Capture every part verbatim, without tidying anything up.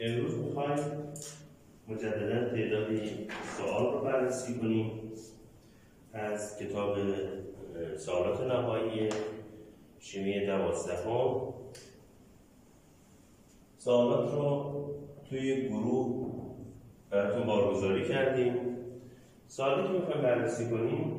امروز میخوایم مجددا تعدادی سوال رو بررسی کنیم از کتاب سوالات نهایی شیمی دوازدهم. سوالات رو توی گروه براتون بارگذاری کردیم. سوالی که میخوایم بررسی کنیم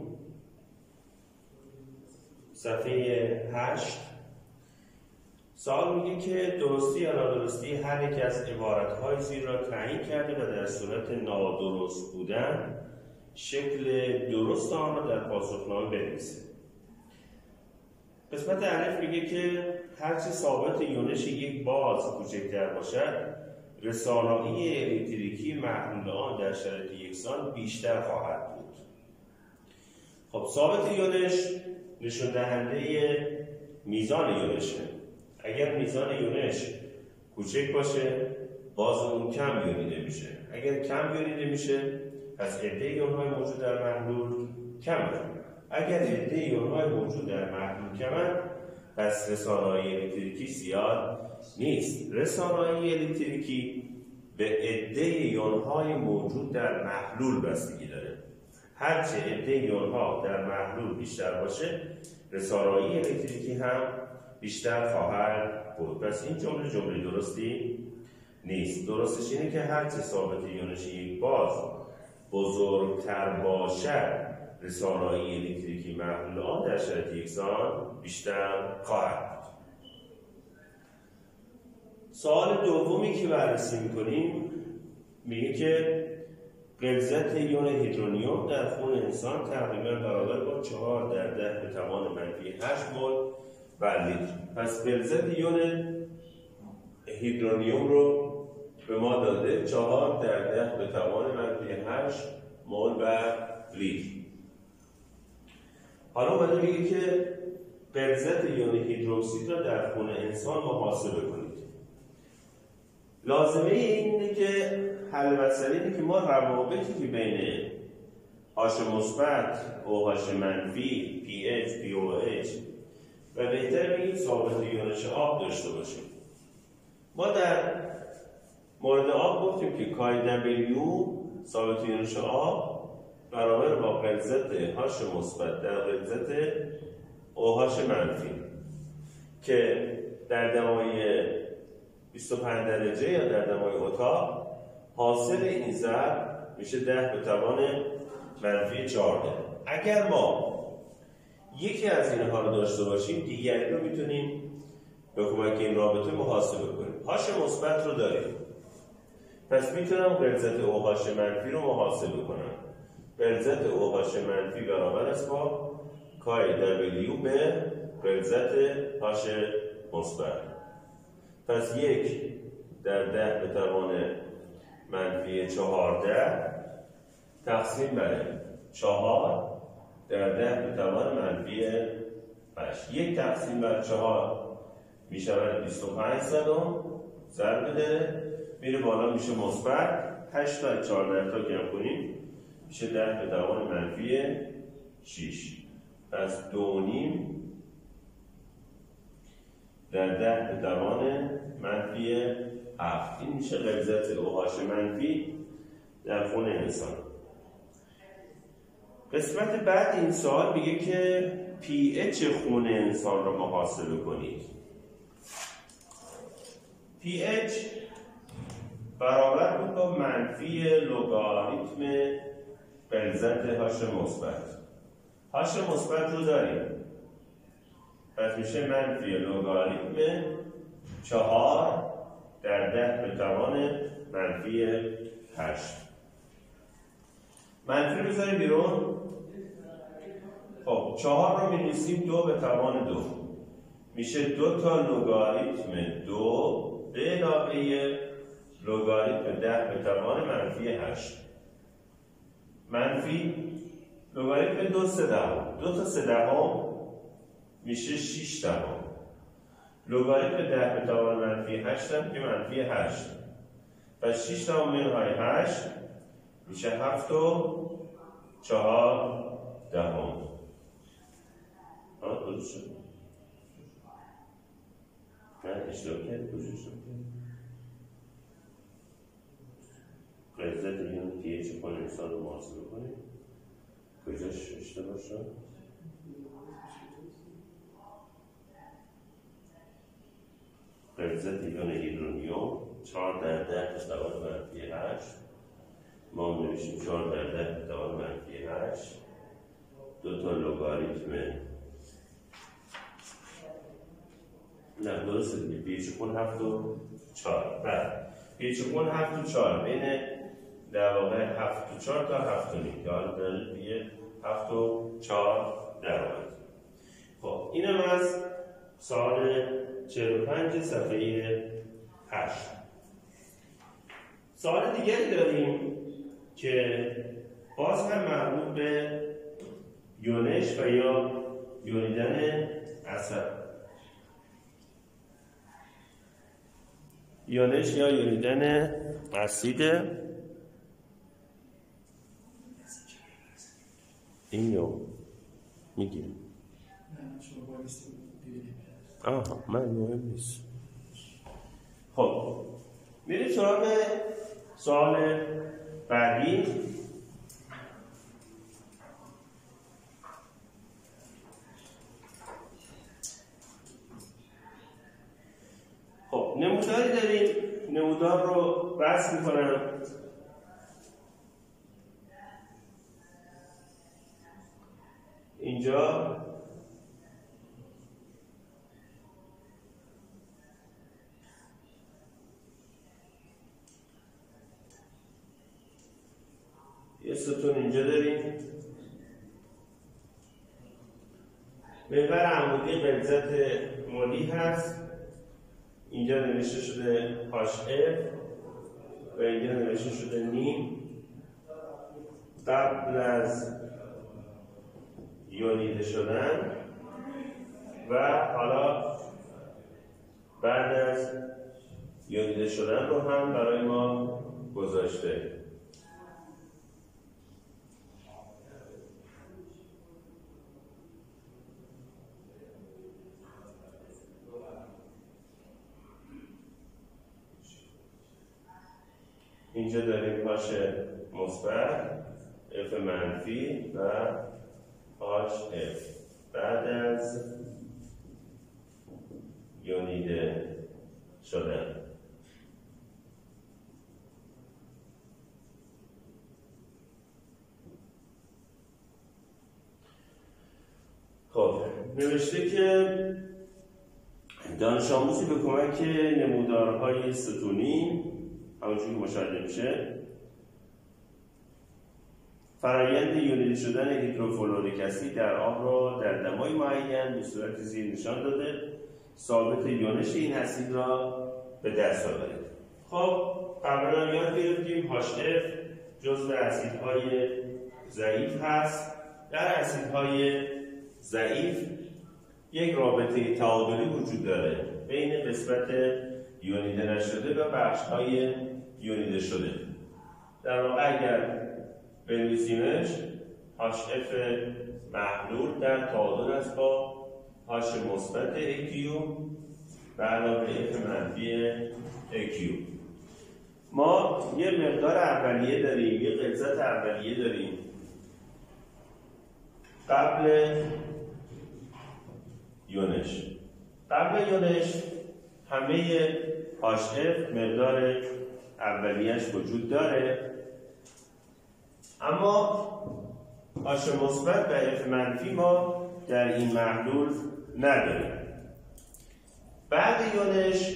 صفحه هشت. سوال میگه که درستی یا نادرستی هر یک از عبارت‌های زیر را تعیین کرده و در صورت نادرست بودن شکل درست آن را در پاسخنامه بنویسه. قسمت الف میگه که هرچه ثابت یونش یک باز کوچکتر باشد، رسانایی الکتریکی محلول آن در شرایط یکسان بیشتر خواهد بود. خب ثابت یونش نشون دهنده میزان یونشه. اگر میزان یونش کوچک باشه، باز اون کم یونیده میشه. اگر کم یونیده میشه، پس عده یون‌های موجود در محلول کمه. اگر عده یون‌های موجود در محلول کمه، پس رسانایی الکتریکی زیاد نیست. رسانایی الکتریکی به عده یون‌های موجود در محلول بستگی داره. هرچه عده یون‌ها در محلول بیشتر باشه، رسانایی الکتریکی هم بیشتر خواهد بود. پس این جمله جمله درستی نیست. درستش اینه که هرچه ثابت یونش یک باز بزرگتر باشد، رسانایی الکتریکی محلول آن در شرایط یکسان بیشتر خواهد بود. سوال دومی که بررسی می‌کنیم میگه که غلظت یون هیدرونیوم در خون انسان تقریبا برابر با چهار در ده به توان منفی هشت مول بر لیتر. پس غلظت یون هیدرونیوم رو به ما داده چهار در ده به توان منفی هشت مول بر لیتر. حالا اومده میگه که غلظت یون هیدروکسید را در خون انسان محاسبه کنید. لازمه اینه که حل مسئله اینه که ما روابطی که بین آش مثبت، اوهاش منفی، پی اچ، پی او اچ و بهتر بگیم ثابت یونش آب داشته باشیم. ما در مورد آب گفتیم که کای دبلیو ثابت یونش آب برابر با غلظت هاش مثبت در غلظت اوهاش منفی که در دمای بیست و پنج درجه یا در دمای اتاق حاصل این ضرب میشه ده به توان منفی چهارده. اگر ما یکی از اینها رو داشته باشیم، دیگری رو میتونیم به کمک این رابطه محاسبه کنیم. هاش مثبت رو داریم، پس میتونم غلظت اوهاش منفی رو محاسبه کنم. غلظت اوهاش منفی برابر است با کای دبلیو به غلظت هاش مثبت. پس یک در ده به توان منفی چهارده تقسیم بر چهار در ده به توان منفی هشت. یک تقسیم بر چهار می شود بیست و پنج صدم، ضرب بده میره بالا میشه مثبت. هشت تا چهارده تا کم کنیم میشه ده به توان منفی شش. پس دو نیم در ده به توان منفی هفت. این میشه غلظت اوهاش منفی در خون انسان. قسمت بعد این سوال میگه که پی اچ خون انسان رو محاسبه کنید. پی اچ برابر بود با منفی لگاریتم غلظت هاش مثبت. هاش مثبت رو داریم، پس میشه منفی لگاریتم چهار در ده به توان منفی هشت. منفی بذاریم بیرون. خب چهار رو می‌نویسیم دو به توان دو میشه دو تا لگاریتم دو به علاوه لگاریتم ده به توان منفی هشت. منفی لگاریتم دو سه دهم، دو تا سه دهم میشه شش دهم. لگاریتم ده به توان منفی هشت هم که منفی هشت. پس شش دهم منهای هشت میشه هفت و چهار دهم. ها درست شد؟ من اشتباه کرد؟ کجا اشتباه کرد؟ پیچ کن انسان رو محاسبه کنیم. کجاش اشتباه شد؟ غلظت یون هیدرونیوم چهار در ده به توان منفی هشت. ما می‌نویسیم چهار در ده به توان منفی هشت. دو تا لوگاریتم نه درسته دیگه، پیچ کن هفت و چهار. بعد پیچ کن هفت و چهار بین در واقع هفت و چهار تا هفت و نیم که حالا داره دیگه هفت و چهار در آمد. خب اینم از سوال چهل و پنج صفحه هشت. سوال دیگری داریم که باز هم مربوط به یونش و یا یونیدن عصب. یونش یا یونیدن اسیده. این رو میگیم. آها من مهم نیست. خب میریم سراغ سوال بعدی. خب نموداری داریم. نمودار رو بحث میکنم. اینجا یه ستون اینجا داریم. محور عمودی غلظت مولی هست. اینجا نوشته شده هاش اف و اینجا نوشته شده نیم. قبل از یونیده شدن و حالا بعد از یونیده شدن رو هم برای ما گذاشته. اینجا داریم هاش مثبت، اف منفی و هاش اف بعد از یونیده شدن. خب نوشته که دانش آموزی به کمک نمودارهای ستونی همونجوری مشاهده میشه فرآیند یونیده شدن هیدروفلوریک اسید در آب را در دمای معین به صورت زیر نشان داده. ثابت یونش این اسید را به دست آورید. خب قبلا یاد گرفتیم هاش اف جزو اسیدهای ضعیف هست. در اسیدهای ضعیف یک رابطه تعادلی وجود داره بین قسمت یونیده نشده و بخش‌های یونیده شده. در واقع اگر بنویسیمش هاش اف محلول در تعادل است با هاش مثبت اکیو به علاوه اف منفی اکیو. ما یه مقدار اولیه داریم، یه غلظت اولیه داریم قبل یونش. قبل یونش همه هاش اف مقدار اولیه‌اش وجود داره، اما هاش مثبت و اف منفی ما در این محلول نداریم. بعد یونش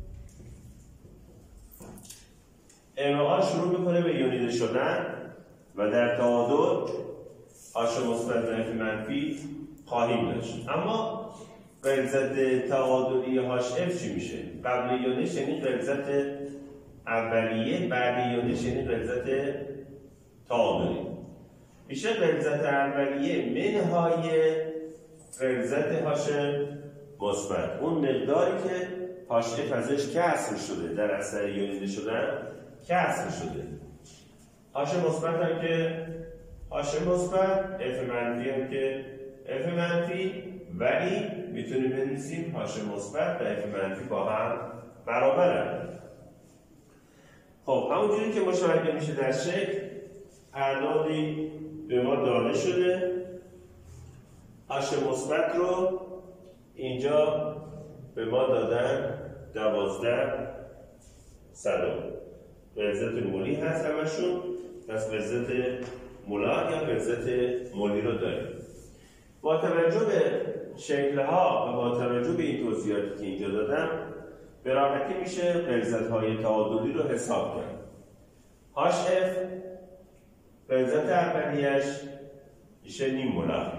ام آ شروع میکنه به یونیده شدن و در تعادل هاش مثبت و اف منفی خواهیم داشت. اما غلظت تعادلی هاش اف چی میشه؟ قبل یونش یعنی غلظت اولیه، بعد یونش یعنی غلظت تعادلی. میشه غلظت اولیه منهای غلظت هاش مثبت، اون مقداری که هاش اف ازش کسر شده در اثر یونیده شدن کسر شده. هاش مثبت هم که هاش مثبت، اف منفی هم که اف منفی، ولی میتونیم بنویسیم هاش مثبت و اف منفی با هم برابرن. خب همونجوری که مشاهده میشه در شکل اعدادی به ما داده شده. هاش مثبت رو اینجا به ما دادن دوازده صدم. غلظت مولی هست همشون، پس غلظت مولار یا غلظت مولی رو داریم. با توجه به شکل‌ها و با توجه به این توضیحاتی که اینجا دادم به راحتی میشه غلظت‌های تعادلی رو حساب کرد. هاش اف غلظت اولیه‌اش میشه نیم مولار.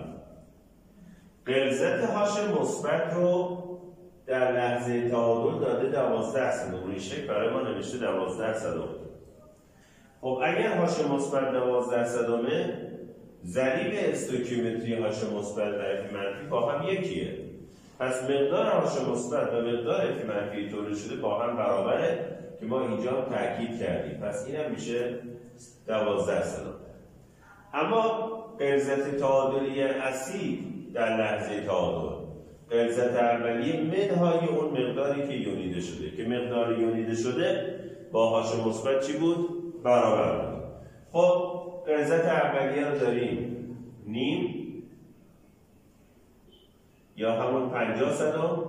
غلظت هاش مثبت رو در لحظه تعادل داده دوازده صدم. روی شکل برای ما نوشته دوازده صدم. خب اگر هاش مثبت دوازده صدمه، ضریب استوکیومتری هاش مثبت و اف منفی با هم یکیه. پس مقدار هاش مثبت و مقدار اف منفی تولید شده با هم برابره که ما اینجا تاکید کردیم. پس این هم میشه دوازده صدم. اما غلظت تعادلی اصیل در لحظه تعادل، غلظت اولیه منهای اون مقداری که یونیده شده، که مقدار یونیده شده با هاش مثبت چی بود؟ برابر بود. خب غلظت اولیه رو داریم نیم یا همون پنجاه صدم.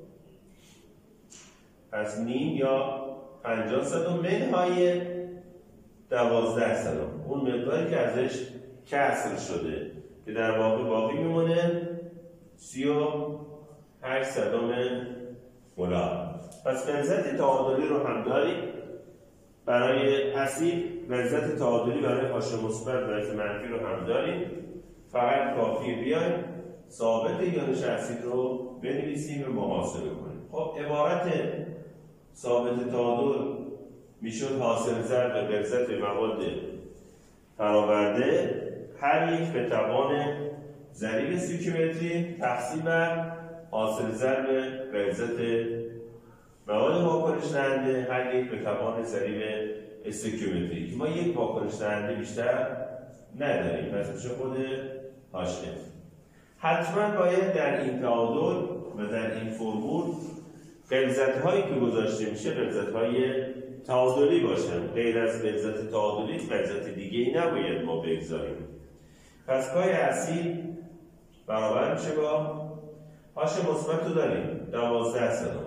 پس نیم یا پنجاه صدم منهای دوازده صدم، اون مقداری که ازش کسر شده که در واقع باقی میمونه سی و هشت صدم مولار. پس غلظت تعادلی رو هم داریم برای اصیل، غلظت تعادلی برای هاش مثبت و اف منفی رو هم داریم. فقط کافیه بیایم ثابت یانش اصیل رو بنویسیم و محاسبه کنیم. خب عبارت ثابت تعادل میشد حاصل ضرب غلظت مواد فراورده هر یک به توان ضریب استوکیومتری تقسیم بر حاصل ضرب غلظت مواد واکنش دهنده هر یک به توان ضریب استوکیومتری، که ما یک واکنش دهنده بیشتر نداریم. پس میشه خود هاش اف. حتما باید در این تعادل و در این فرمول غلظت هایی که گذاشته میشه غلظت های تعادلی باشن. غیر از غلظت تعادلی غلظت دیگه ای نباید ما بگذاریم. پس پای اصیل برابر میشه با هاش مثبت رو داریم دوازده صدم،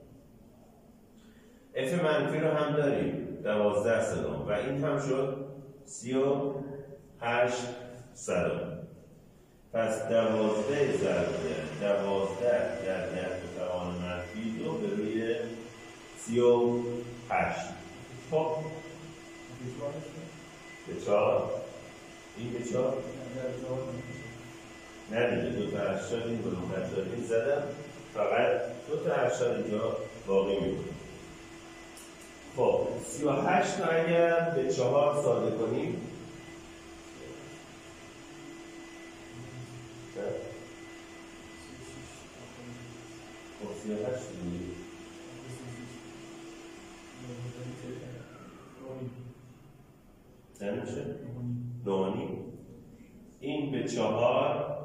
اف منفی رو هم داریم دوازده صدم و این هم شد سی و هشت صدم. پس دوازده ضرب دوازده در ده به توان منفی دو به روی سی و هشت. خب به چهار این به چهار ندیده دو تا هشتاد این دو تا هشتاد این زدم، فقط دو تا هشتاد اینجا باقی میکنه. خب سی و هشت رو اگر به چهار ساده کنیم خب سی و هشت دیگه نمیشه؟ نانی این به چهار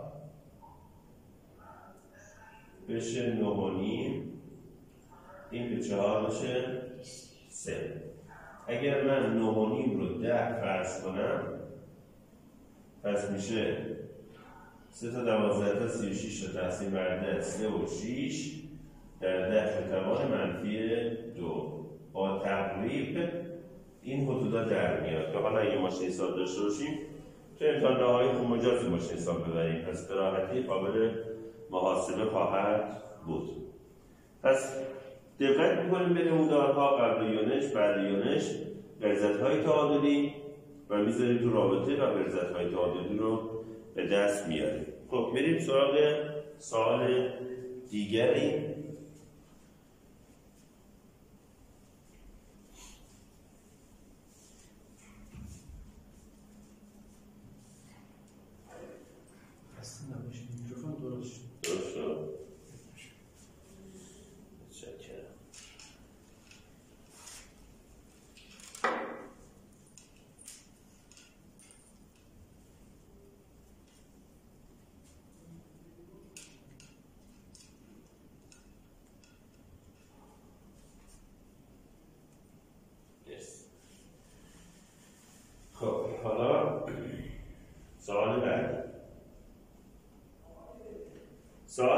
بشه نه و نیم، این به چهار بشه سه. اگر من نه و نیم رو ده فرض کنم پس میشه سه تا دوازده تا سی و شیش تا تقسیم بر ده سه و شیش در ده به توان منفی دو. با تقریب این حدودا در میاد که حالا اگه ماشین حساب داشته باشیم تو امتحان نهایی خب مجازی ماشین حساب ببریم، پس به راحتی قابل محاسبه خواهد بود. پس دقت میکنیم به نمودارها قبل یونش بعد یونش غلظت‌های تعادلی و میذاریم تو رابطه و غلظت‌های تعادلی رو به دست میاریم. خب میریم سراغ سوال دیگری. درست شد. متشکرم. خب حالا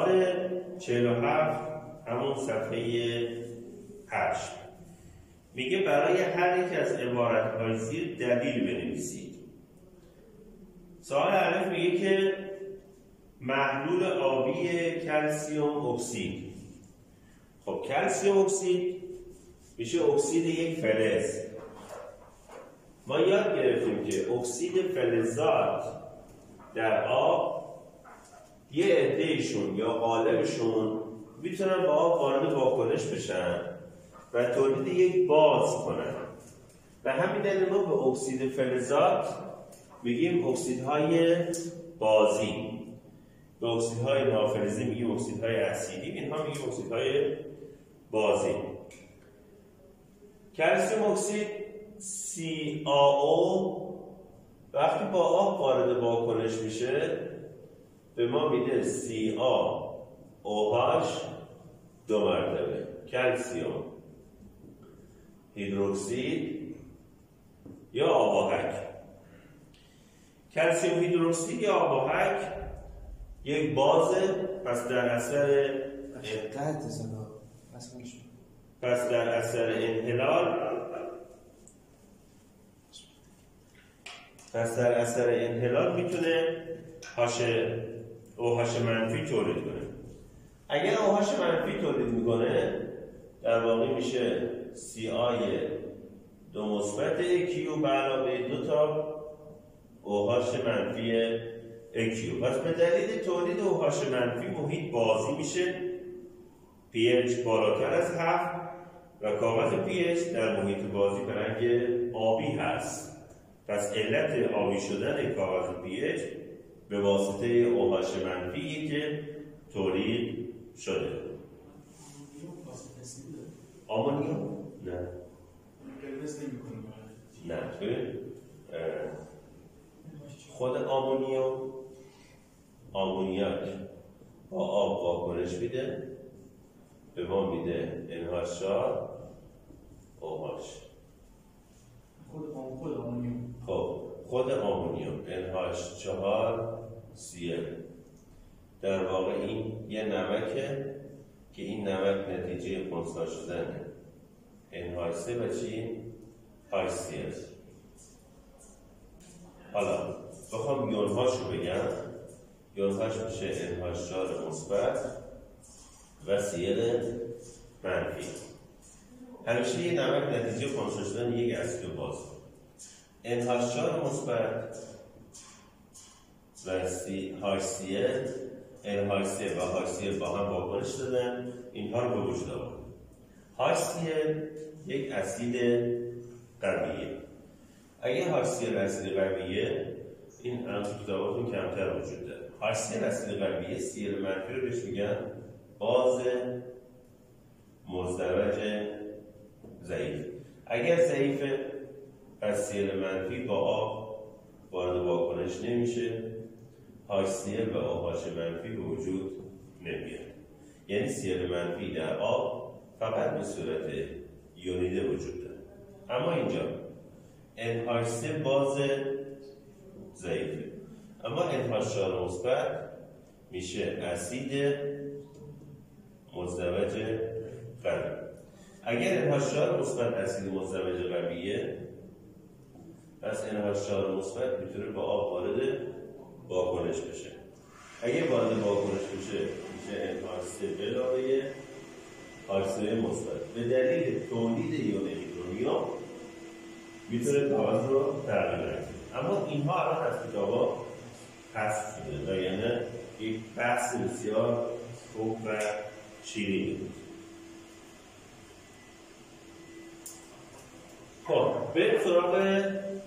سوال چهل و هفت همون صفحه هشت میگه برای هر یک از عبارت‌های زیر دلیل بنویسید. سوال الف میگه که محلول آبی کلسیم اکسید. خب کلسیم اکسید میشه اکسید یک فلز. ما یاد گرفتیم که اکسید فلزات در آب یه عده‌شون یا غالبشون میتونن با آب وارد واکنش بشن و تولید یک باز کنن. و همین دلیل ما به اکسید فلزات میگیم اکسیدهای بازی. به اکسیدهای نافلزی میگیم اکسیدهای اسیدی، اینها میگیم اکسیدهای بازی. کلسیم اکسید سی آ او وقتی با آب وارد واکنش میشه به ما میده سی آ او هاش دو مرتبه کلسیم هیدروکسید یا آباهک. کلسیم هیدروکسید یا آباهک یک بازه، پس در اثر پس در اثر انحلال پس در اثر انحلال میتونه هاش اوهاش منفی تولید کنه. اگر اوهاش منفی تولید میکنه در واقع میشه سی آی دو مثبت کیو به علاوه دو تا اوهاش منفی کیو. پس به دلیل تولید اوهاش منفی محیط بازی میشه، پی اچ بالاتر از هفت و کاغذ پی اچ در محیط بازی به رنگ آبی هست. پس علت آبی شدن کاغذ پی اچ به واسطه اوهاش منفی که تولید شده. آمونیوم؟ نه نه ببین خود آمونیوم آمونیاک با آب واکنش میده به ما میده ان هاچ چهار او هاش. خود خود آمونیوم خب خود آمونیوم ان هاچ چهار سی ال در واقع این یه نمکه که این نمک نتیجه خنثی شدن ان هاچ سه و چی هاچ سی ال. حالا بخوام یونهاش رو بگم، یونهاش میشه ان هاچ چهار مثبت و سی ال منفی. همیشه یه نمک نتیجه خنثی شدن یک اسید باز. ان هاچ چهار مثبت و سی هاچ سی ال ان هاچ سه و هاچ سی ال با هم واکنش دادن، اینها رو به وجود آورد. هاچ سی ال یک اسید قویه. اگه هاچ سی ال اسید قویه، این الان تو کتاباتون کمتر وجود داره. هاچ سی ال اسید قویه، سی ال منفی رو بهش میگن باز مزدوج ضعیف. اگر ضعیفه پس سی ال منفی با آب وارد واکنش نمیشه، هاچ سی ال و اوهاش منفی به وجود نمیاد. یعنی سی ال منفی در آب فقط به صورت یونیده وجود داره. اما اینجا ان هاچ سه باز ضعیفه، اما ان هاچ چهار مثبت میشه اسید مزدوج قوی. اگر ان هاچ چهار مثبت اسید مزدوج قویه، پس ان هاچ چهار مثبت میتونه با آب وارد واکنش بشه. اگه وارد واکنش بشه میشه ان هاچ سه به علاوه هاچ سه مثبت. به دلیل تولید یون الکترونیوم میتونه کاغذ رو تغییر بده. اما اینها الان از کتابا حذف شده و یعنی یک بحث بسیار خوب و شیرینی بود. خب بریم سراغ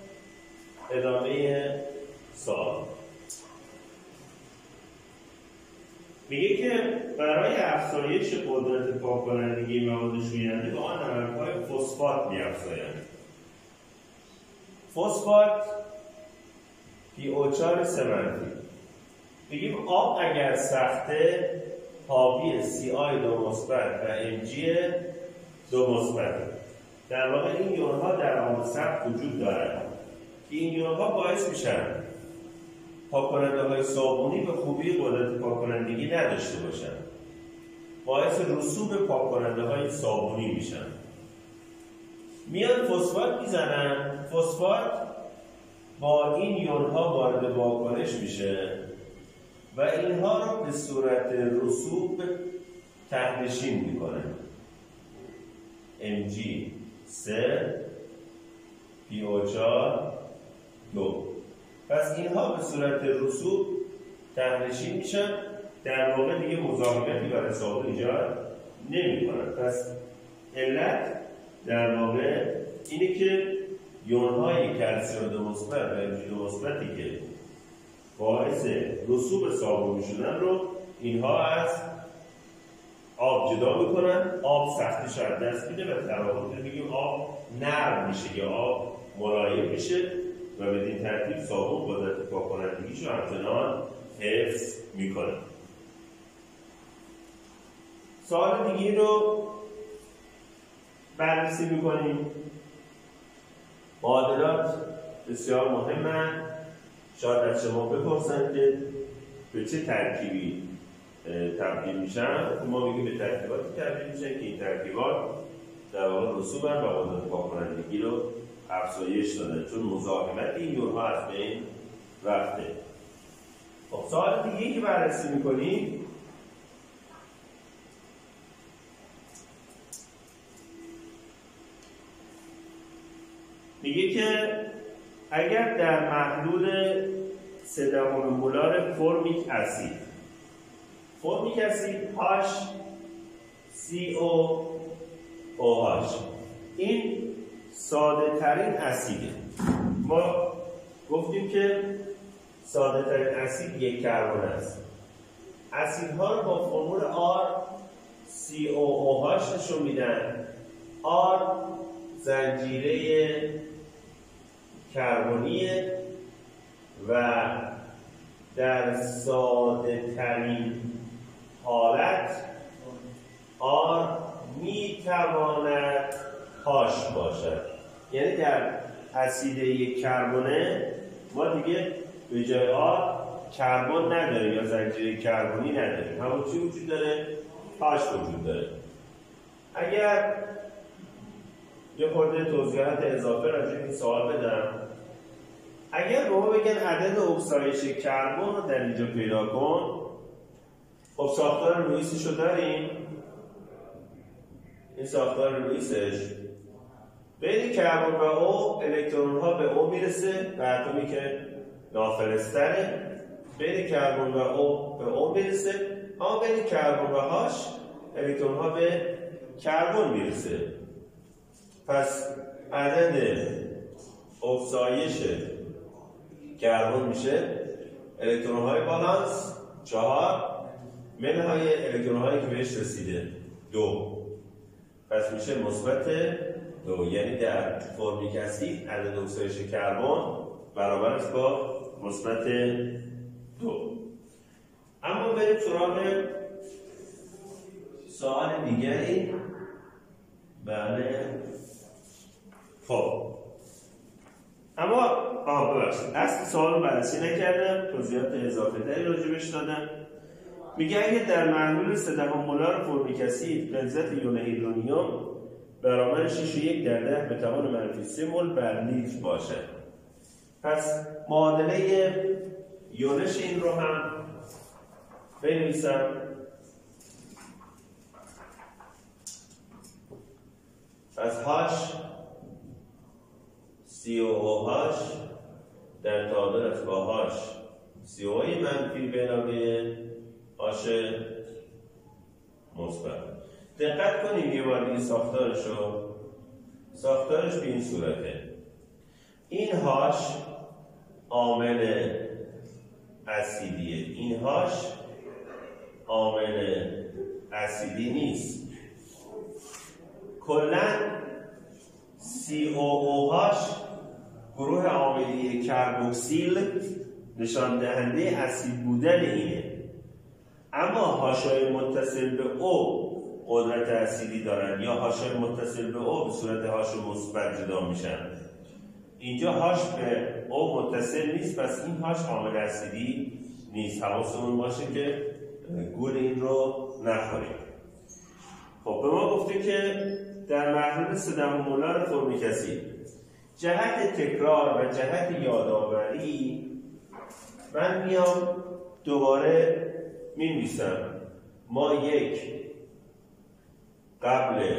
ادامه سوال. میگه که برای افزایش قدرت پاک‌کنندگی مواد شوینده به آن نمک‌های فسفات می‌افزایند. فسفات پی او چهار سه منفی. بگیم آب اگر سخته حاوی سی آی دو مثبت و ام جی دو مثبت. در واقع این یونها در آب سخت وجود دارند که این یونها باعث میشن پاک‌کننده‌های صابونی به خوبی قدرت پاک‌کنندگی نداشته باشن، باعث رسوب پاک‌کننده‌های صابونی میشن. میان فسفات میزنن، فسفات با این یونها وارد واکنش میشه و اینها رو به صورت رسوب ته‌نشین میکنه. ام جی سه پی او چهار دو. پس اینها به صورت رسوب ته‌نشین میشن، در واقع دیگه مزاحمتی برای صابون ایجاد نمیکنن. پس علت در واقع اینه که یون‌های کلسیم دو مثبت و ام جی دو مثبتی که باعث رسوب صابون میشدن رو اینها از آب جدا میکنن. آب سختیش از دست میده و در واقع میگیم آب نرم میشه یا آب ملایم میشه و بدین ترتیب صابون قدرت پاک‌کنندگیش رو همچنان حفظ میکنه. سوال دیگه رو بررسی میکنیم. معادلات بسیار مهمه. شاید از شما بپرسن که به چه ترکیبی تبدیل میشن. ما میگیم به ترکیباتی تبدیل میشن که این ترکیبات در واقع رسوبن و قدرت پاک‌کنندگی رو افزایش دادن، چون مزاحمت این یونها از بین رفته. خب سوال دیگه که بررسی میکنیم میگه که اگر در محلول سه دهم مولار فرمیک اسید فرمیک اسید H سی او او اچ این ساده ترین اسیده. ما گفتیم که ساده ترین اسید یک کربن است. اسیدها رو با فرمول R سی او او اچ نشون میدن. R زنجیره کربنیه و در ساده ترین حالت R میتواند هاش باشد. یعنی در اسید یک کربونه ما دیگه به جای آر کربن نداریم یا زنجیره کربنی نداریم، همون چی وجود داره؟ هاش وجود داره. اگر یه خورده توضیحات اضافه راجع به این سوال بدم، اگر به ما بگن عدد اکسایش کربن رو در اینجا پیدا کن، خب ساختار لوئیسش رو داریم. این ساختار لوئیسش بین کربن و او الکترون ها به او میرسه به اتمی که نافرستره، بین کربن و او به او میرسه، اما بین کربن و هاش الکترون ها به کربن میرسه. پس عدد اکسایش کربن میشه الکترون های بالانس چهار منهای الکترون هایی که بهش رسیده دو. پس میشه مثبت دو. یعنی در فرمیک اسید عدد اکسایش کربن برابر است با مثبت دو. اما بریم سراغ سوال دیگری. بله خب اما آه ببخشید اصل سوال رو بررسی نکردم، توضیحات اضافه تری راجبش دادم. میگه اگه در محلول سه دهم مولار فرمیک اسید غلظت یون هیدرونیوم برابر شش و یک در ده به توان منفی سه مول بر لیتر باشه. پس معادله یونش این رو هم بنویسم. پس هاش سی او او هاش در تعادل است با هاش سی او منفی به علاوه هاش مثبت. دقت کنیم یه بار این ساختارش رو ساختارش به این صورته. این هاش عامل اسیدیه، این هاش عامل اسیدی نیست. کلاً سی او او هاش گروه عاملی کربوکسیل نشان دهنده اسید بودن اینه، اما هاشای متصل به او قدرت اسیدی دارن یا هاشای متصل به او به صورت هاش مثبت جدا میشن. اینجا هاش به او متصل نیست، پس این هاش عامل اصلی نیست. حواسمون باشه که گول این رو نخوریم. خب به ما گفته که در محلول سه دهم مولار فرمیک اسید جهت تکرار و جهت یادآوری من میام دوباره می‌نویسم ما یک قبل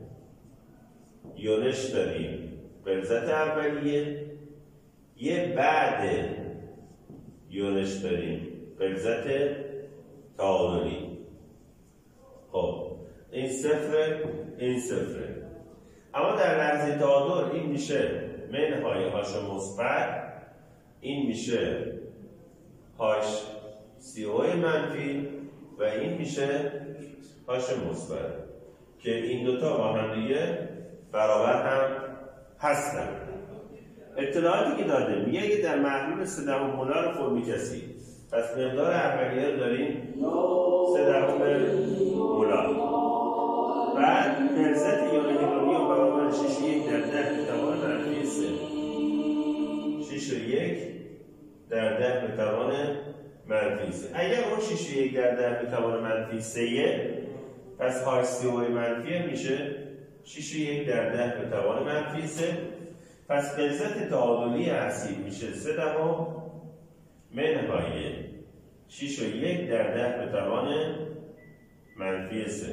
یونش داریم غلظت اولیه، یه بعد یونش داریم غلظت تعادلی. خب این صفر این صفر، اما در لحظه تعادل این میشه منهای هاش مثبت، این میشه هاش سی او منفی و این میشه هاش مثبت که این دوتا با هم دیگه برابر هم هستن. اطلاعاتی که داده میگه اگه در محلول سه دهم مولار فرمیک اسید پس مقدار اولیه رو داریم سه دهم مولار، بعد غلظت یون هیدروژن برابر شش و یک در ده به توان منفی سه، شش و یک در ده به توان منفی سه. اگر اون شش و یک در ده به توان منفی سه پس هاش سی او منفی میشه شش و یک در ده به توان منفی سه، پس غلظت تعادلی اسید میشه سه دهم منهای شش و یک در ده به توان منفی سه.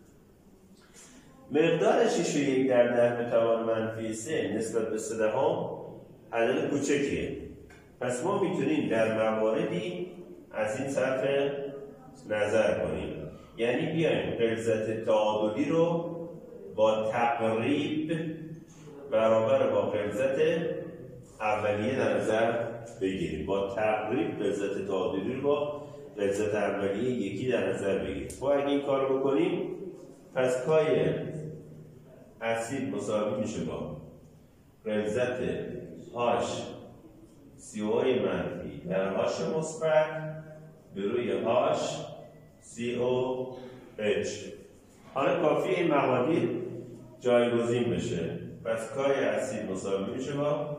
مقدار شش و یک در ده به توان منفی سه نسبت به سه دهم عدد کوچکیه، پس ما میتونیم در مواردی از این صرف نظر کنیم، یعنی بیایم غلظت تعادلی رو با تقریب برابر با غلظت اولیه در نظر بگیریم. با تقریب غلظت تعادلی رو با غلظت اولیه یکی در نظر بگیریم. خب اگه این کار رو بکنیم پس کای اسید مساوی میشه با غلظت هاش سی او منفی در هاش مثبت به روی هاش سی او اچ. حالا کافی این مقادیر جایگزین بشه، پس کای اسید مساوی میشه با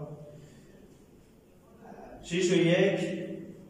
شش و یک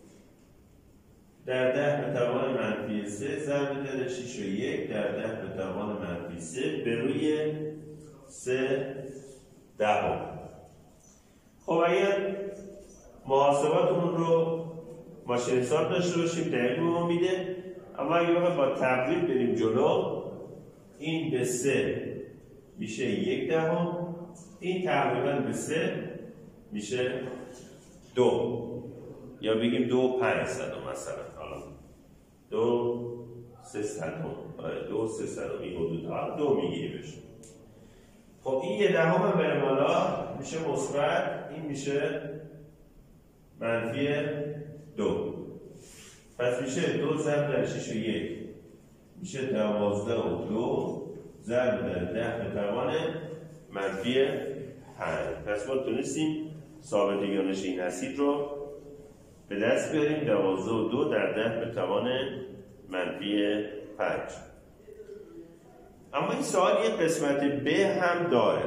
در ده به توان منفی سه ضرب در شش و یک در ده به توان منفی سه به روی سه دهم. خب اگر محاسباتمون رو ماشین حساب داشته باشیم دقیق به ما میده، اما اگر با تقریب بریم جلو این به سه میشه یک دهم، این تقریبا به سه میشه دو، یا بگیم دو پنج صدم مثلا، حالا دو سه صدم، دو سه صدم این حدود ها دو میگیریمش. خب این یه دهم هم بره بالا میشه مثبت، این میشه منفی دو، پس میشه دو ضرب در شش و یک میشه دوازده و دو ضرب در ده به توان منفی پنج. پس ما تونستیم ثابت یونش این اسید رو به دست بیاریم، دوازده و دو در ده به توان منفی پنج. اما این سوال یک قسمت ب هم داره.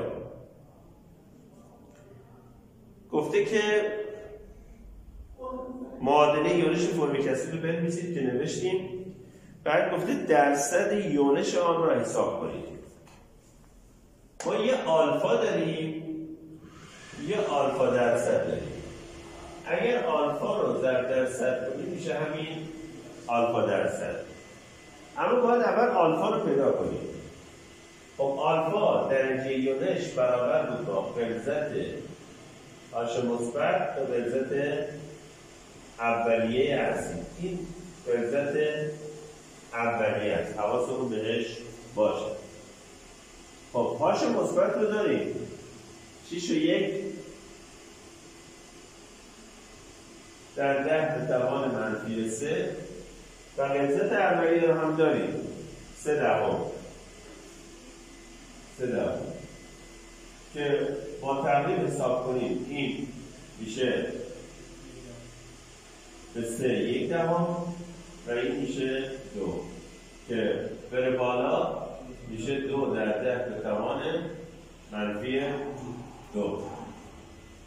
گفته که معادله یونش فرمیک اسید رو بنویسید که نوشتیم، بعد گفته درصد یونش آن را حساب کنید. ما یه آلفا داریم، یه آلفا درصد داریم. اگر آلفا رو در درصد کنیم میشه همین آلفا درصد، اما باید اول آلفا رو پیدا کنیم. خب آلفا درجه یونش برابر بود با غلظت هاش مثبت تا غلظت اولیه اسید. این غلظت اولیه است، حواسمون بهش باشه. خب هاش مثبت رو داریم شش و یک در ده به توان منفی سه و غلظت اولیه رو هم داریم سه دهم سه دهم که با تقریب حساب کنیم این میشه به سه یک دهم و این میشه دو که بره بالا میشه دو در ده به توان منفی دو.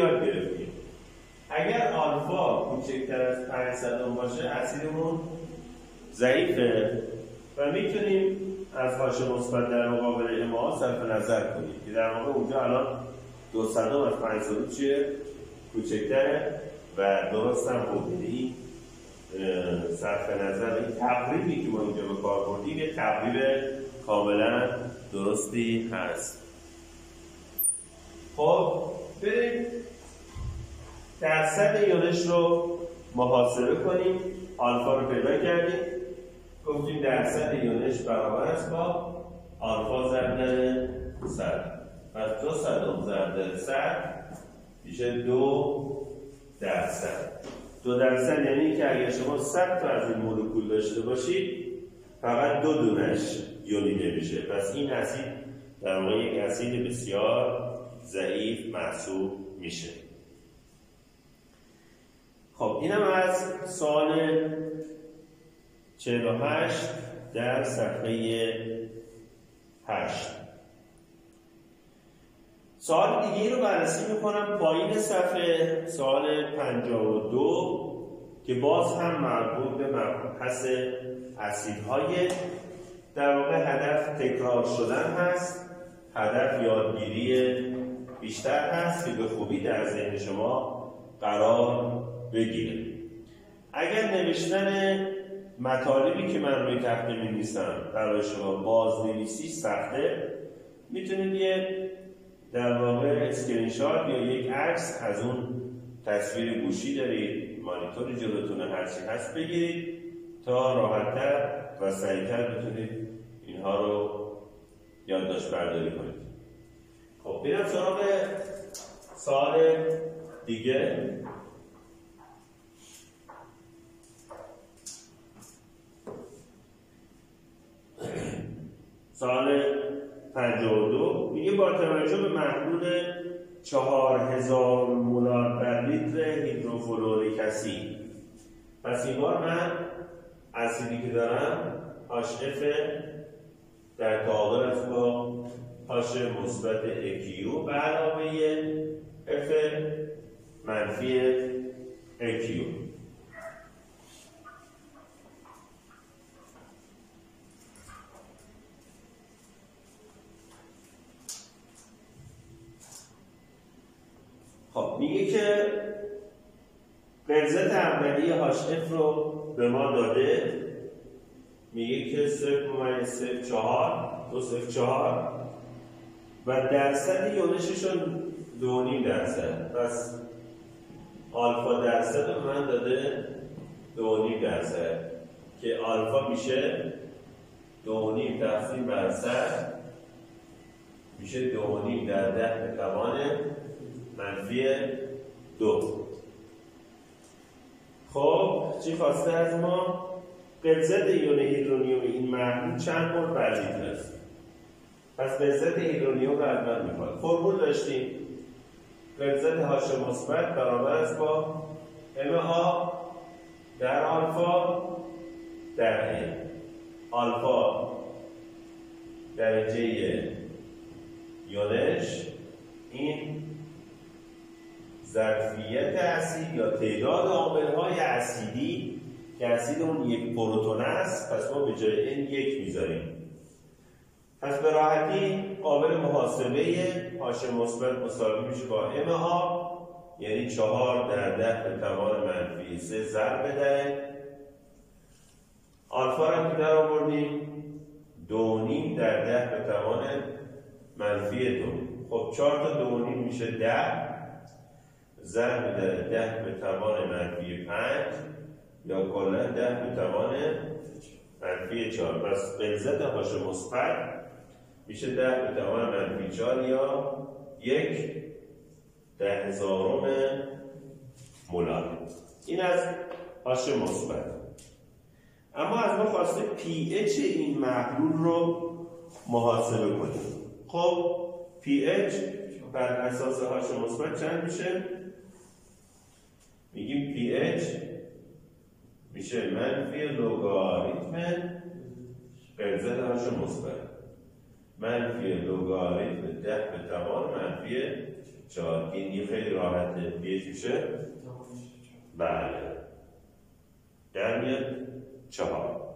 یاد گرفتیم. اگر آلفا کوچکتر از پنجصد باشه اسیدمون ضعیفه و میتونیم از حاشیه مثبت در مقابل اما صرف نظر کنیم که در واقع اونجا الان دویست از پنجصد چیه؟ کوچکتره و درست هم بودی صرف نظر این تقریبی که ما اینجا به کار بردیم یه تقریب کاملا درستی هست. خب بریم درصد یونش رو محاسبه کنیم. آلفا رو پیدا کردیم، گفتیم درصد یونش برابر است با آلفا ضرب در صد. پس دو صدم ضرب در صد میشه دو درصد. دو درصد یعنی که اگر شما صد تا از این مولکول داشته باشید فقط دو دونش یونی نمیشه. پس این اسید در واقع یک اسید بسیار ضعیف محسوب میشه. خب اینم از سوال چهل و هشت در صفحه هشت. سوال دیگه رو بررسی میکنم پایین صفحه، سوال پنجاه و دو که باز هم مربوط به مبحث اسیدهای در واقع هدف تکرار شدن هست، هدف یادگیری بیشتر هست که به خوبی در ذهن شما قرار بگیره. اگر نوشتن مطالبی که من روی تخته می‌نویسم برای شما بازنویسی سخته، میتونید یه در واقع اسکرین شات یا یک عکس از اون تصویر گوشی دارید، مانیتور جلوتونه هرچی هست بگیرید تا راحت‌تر و سریع‌تر بتونید اینها رو یادداشت برداری کنید. خب بریم سراغ سوال دیگه. سوال پنجاه و دو میگه با توجه به محلول چهار هزار مولار بر لیتر هیدروفلوریک اسید، پس این بار من اسیدی که دارم اچ اف در تعادل است با حاشیه مثبت اکیو به علاوه اف منفی اکیو. خب میگه که غلظت اولیه هاش اف رو به ما داده، میگه که صفر ممیز صفر چهار دو صفر چهار و درصد یونششون دو نیم درصد. پس آلفا درصد رو من داده دو نیم درصد که آلفا میشه دو نیم تقسیم بر صد میشه دو نیم در ده به توان منفی دو. خب چی خواسته از ما؟ غلظت ایون هیدرونیوم این محلول چند مول بر لیتر است. پس غلظت هیدرونیوم رو از من میخواد. فرمول داشتیم غلظت حاشیه مثبت برابر است با ام آ در آلفا در ای. آلفا درجه یونش، این ظرفیت اسید یا تعداد عامل‌های اسیدی که اسید اون یک پروتون است، پس ما به جای این یک میذاریم. پس به راحتی قابل محاسبه حاشیه مثبت مساوی میشه با ام آ، یعنی چهار در ده به توان منفی سه ضرب در آلفا را که در آوردیم دو نیم در ده به توان منفی دو. خب چهار تا دو نیم میشه ده ضرب در ده به توان منفی پنج یا کلا ده به توان منفی چهار. پس غلظت حاشیه مثبت میشه ده به توان منفی چهار یا یک ده هزارم مولار. این از حاشیه مثبت. اما از ما خواسته پی اچ این محلول رو محاسبه کنیم. خب پی اچ بر اساس حاشیه مثبت چند میشه؟ میگیم پی اچ میشه منفی لوگاریتم غلظت حاشیه مثبت منفی لوگاریتم ده به توان منفی چهار. این خیلی راحته. پی اچ میشه بله در میاد چهار.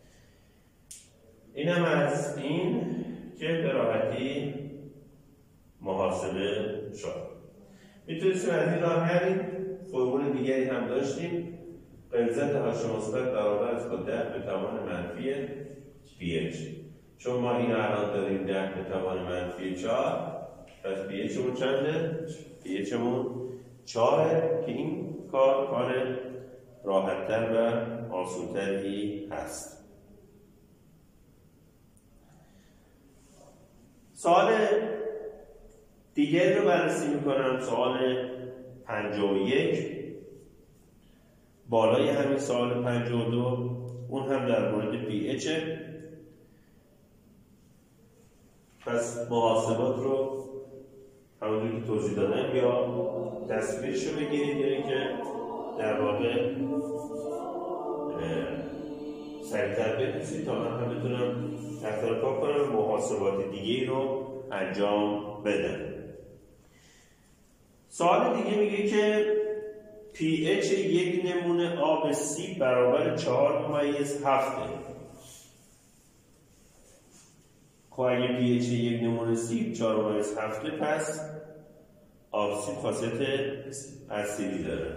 اینم از این که به راحتی محاسبه شد. میتونستیم از این راه همین فرمول دیگری هم داشتیم. غلظت هاش مثبت برابر است با ده به توان منفی پی اچ. چون ما این الان داریم ده به توان منفی چهار، پس پی اچمون چنده؟ پی اچمون چهاره که این کار کار راحت‌تر و آسان‌تری هست. سوال دیگری رو بررسی میکنم، سوال پنجاه و یک بالای همین سوال پنجاه و دو، اون هم در مورد پی اچه. پس محاسبات رو همونجور که توضیح دادم یا تصویرش رو بگیرید یا اینکه در واقع سریع‌تر بنویسید تا من هم بتونم تحت کار کنم محاسبات دیگه رو انجام بدم. سوال دیگه میگه که پی اچ یک نمونه آب سیب برابر چهار ممیز هفته. خب اگه پی اچ یک نمونه سیب چهار ممیز هفته، پس آب سیب خاصیت اسیدی داره.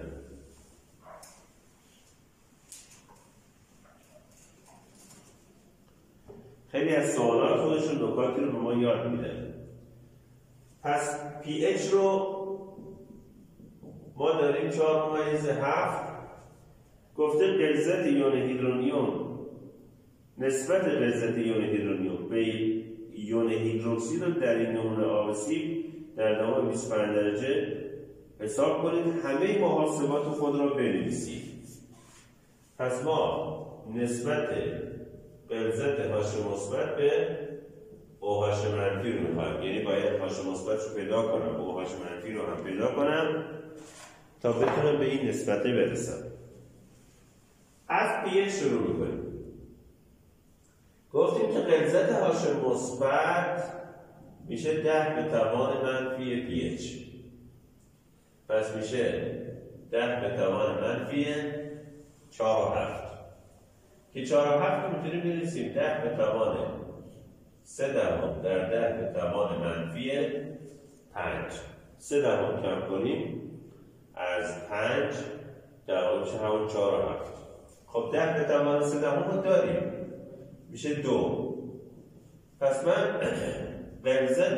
خیلی از سوالات خودشون نکاتی رو به ما یاد میده. پس پی اچ رو ما داریم چهار ممیز هفت. گفته غلظت یون هیدرونیوم نسبت غلظت یون هیدرونیوم به یون هیدروکسید رو در این نمونه آب سیب در دما بیست و پنج درجه حساب کنید. همه محاسبات خود را بنویسید. پس ما نسبت غلظت هاش مثبت به اوهاش منفی رو میخوایم، یعنی باید هاش مثبت رو پیدا کنم، اوهاش منفی رو هم پیدا کنم تا بتونم به این نسبته برسم. از پی اچ شروع میکنیم. گفتیم که غلظت هاش مثبت میشه ده به توان منفی پی اچ. پس میشه ده به توان منفی چهار و هفت که چهار و هفت رو میتونیم بنویسیم ده به توان سه دهم در ده به توان منفی پنج. سه دهم کم کنیم از پنج در میشه همون چهار و هفت. خب ده به توان سه دهم رو داریم، میشه دو. پس من غلظت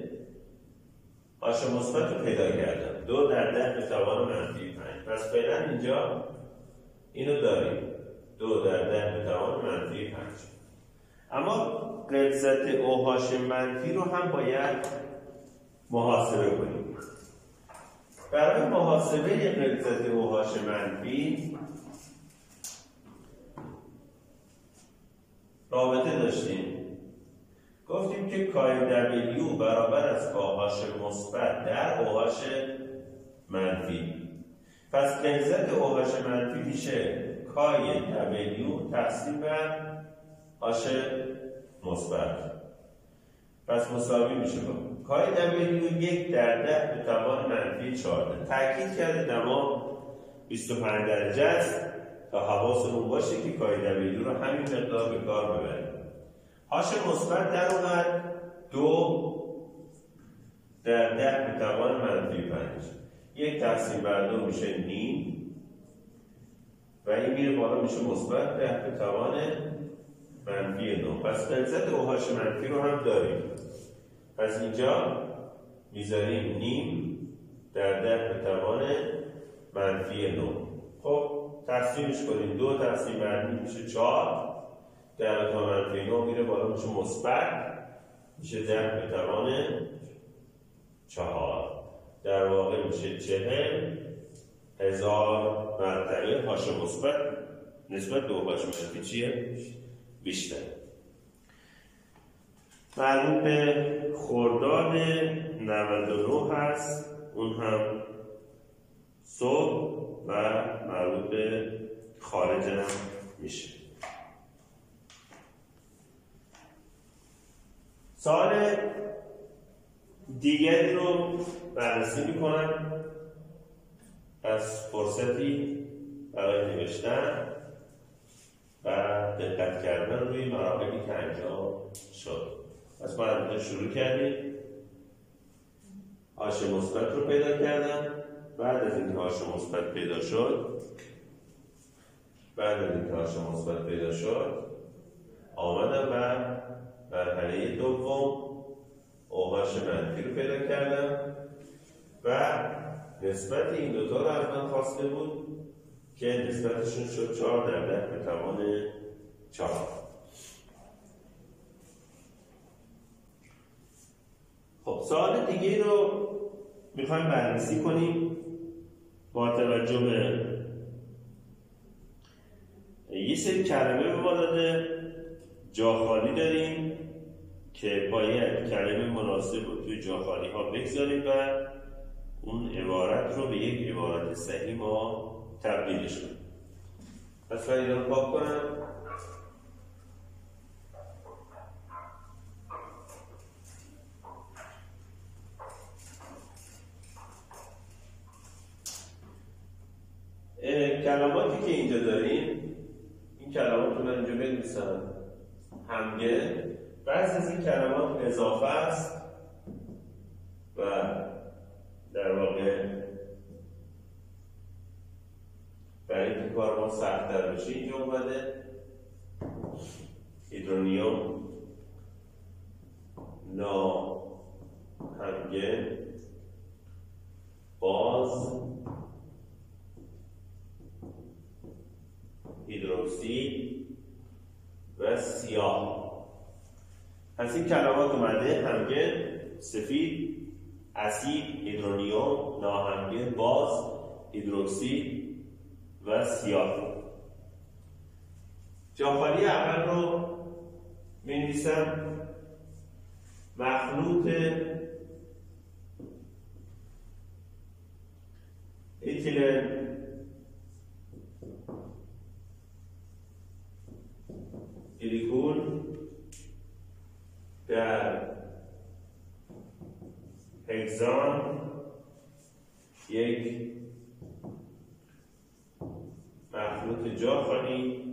هاش مثبت رو پیدا کردم، دو در ده به توان منفی پنج. پس فعلا اینجا اینو داریم، دو در ده به توان منفی پنج. اما غلظت اوهاش منفی رو هم باید محاسبه کنیم. برای محاسبه غلظت اوهاش منفی رابطه داشتیم. گفتیم که کای دبلیو برابر است با هاش مثبت در اوهاش منفی. پس غلظت اوهاش منفی میشه کای دبلیو تقسیم بر هاش مثبت. پس مساوی میشه با کای دبلیو یک در ده به توان منفی چهارده. تاکید کرده دما بیست و پنج درجه است تا حواسمون باشه که کای دبلیو رو همین مقدار به کار ببریم. هاش مثبت در اومد دو در ده به توان منفی پنج. یک تقسیم بر دو میشه نیم و این میره بالا میشه مثبت ده به توان منفی نو. پس غلظت اوهاش منفی رو هم داریم. پس اینجا میذاریم نیم در ده به توان منفی نو. خب تقسیمش کنیم، دو تقسیم بر نیم میشه چهار، ده به توان منفی نو میره بالا میشه مثبت، میشه ده به توان چهار. در واقع میشه چهل هزار مرتبه هاش مثبت نسبت به اوهاش منفی چیه؟ بیشتر. مربوط به خرداد نود و نه هست، اون هم صبح و مربوط به خارج هم میشه. سوال دیگری رو بررسی میکنم از فرصتی برای نوشتن و دقت کردن روی مراحلی که انجام شد. پس ما از شروع کردیم، آش مثبت رو پیدا کردم. بعد از اینکه آش مثبت پیدا شد بعد از اینکه آش مثبت پیدا شد آمدم و مرحله دوم اوهاش منفی رو پیدا کردم و نسبت این دوتا رو از من خواسته بود که نسبتشون شد چهار در ده به توان چهار. خب سوال دیگه رو میخوایم بررسی کنیم با توجه به یه سری کلمه به ما داده، جا خالی داریم که باید کلمه مناسب رو توی جا خالی ها بگذاریم و اون عبارت رو به یک عبارت صحیح ما تبدیلش کنیم. پس من اینا رو پاک کنم. کلماتی که اینجا داریم، این کلمات رو من اینجا بنویسم همگه. بعضی از این کلمات اضافه است و در واقع برای اینکه کار ما سخت‌تر بشه اینجا اومده. هیدرونیوم، نا همگه، باز، هیدروکسید و سیاه. پس این کلمات اومده همگه، سفید، اسید، هیدرونیوم، ناهمگن، باز، هیدروکسید و سیاه. جاخالی اول رو می‌نویسم مخلوط اتیلن گلیکول در هگزان یک مخلوط جاخالی